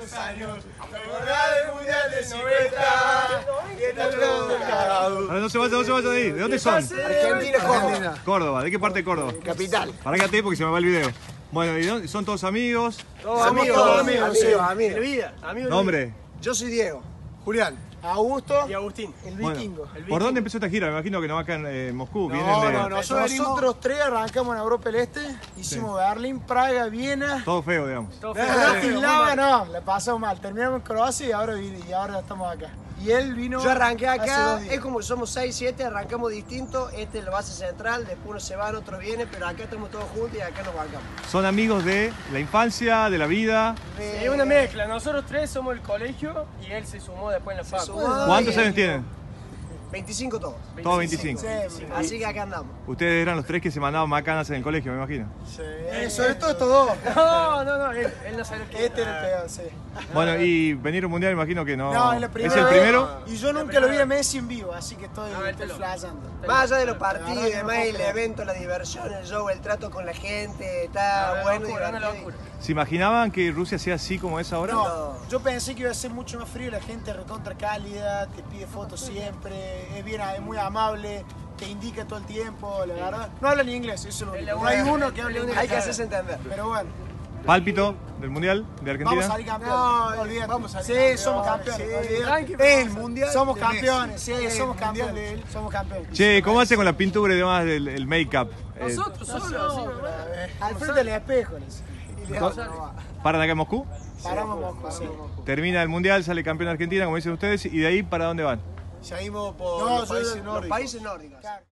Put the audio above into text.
tantos años, recordar el mundial del 50. Ahora no se vayan de ahí. ¿De dónde son? Argentina, Córdoba. Córdoba. ¿De qué parte de Córdoba? Capital. Pará porque se me va el video. Bueno, ¿y dónde? ¿Son todos amigos? Todos amigos. De vida, amigo. ¿Nombre? Yo soy Diego. Julián. Augusto. Y Agustín. El Bueno, vikingo. ¿por dónde empezó esta gira? Me imagino que no va acá en Moscú. Vienen de... No, nosotros tres arrancamos en Europa del Este, hicimos Berlín, Praga, Viena. Todo feo, digamos. Todo Bratislava no, la pasamos mal. Terminamos en Croacia y ahora estamos acá. Y él vino. Yo arranqué hace acá, 2 días. es como somos 6, 7, arrancamos distinto, este es la base central, después unos se van, otros vienen, pero acá estamos todos juntos y acá nos bancamos. ¿Son amigos de la infancia, de la vida? Es una mezcla, nosotros tres somos el colegio y él se sumó después en la facu. ¿Cuántos años tienen? 25 todos. Todos 25. Sí, Así que acá andamos. Ustedes eran los tres que se mandaban macanas en el colegio, me imagino. sobre todo estos dos. No, él no sabe lo que Este era el peor, sí. Bueno, y venir a un mundial me imagino que no. No, es la ¿Es primera el vez, primero? Y yo nunca lo vi a Messi en vivo, así que estoy este loco. flasheando. Más allá de los partidos verdad y que no demás, puedo el creer. evento, la diversión, el show, el trato con la gente, está bueno y una divertido. locura. ¿Se imaginaban que Rusia sea así como es ahora? No, yo pensé que iba a ser mucho más frío, la gente recontra cálida, te pide fotos siempre, es muy amable, te indica todo el tiempo, la verdad. No hablan inglés, eso es lo único. No hay uno que hable inglés. Hay que hacerse entender. Pero bueno, ¿Pálpito del mundial de Argentina? vamos a salir campeones. No, olvídate. vamos a sí, salir somos campeones, campeones. tranqui, El mundial. Somos campeones, sí, somos campeones. Somos campeones. Che, ¿cómo hace con la pintura y demás el make-up? Nosotros solos, Al frente del espejo. ¿Paran acá en Moscú? Paramos Moscú, sí. Termina el mundial, sale campeón de Argentina, como dicen ustedes, y de ahí ¿para dónde van? Seguimos por No, los países yo- nórdicos. Los países nórdicos. Claro.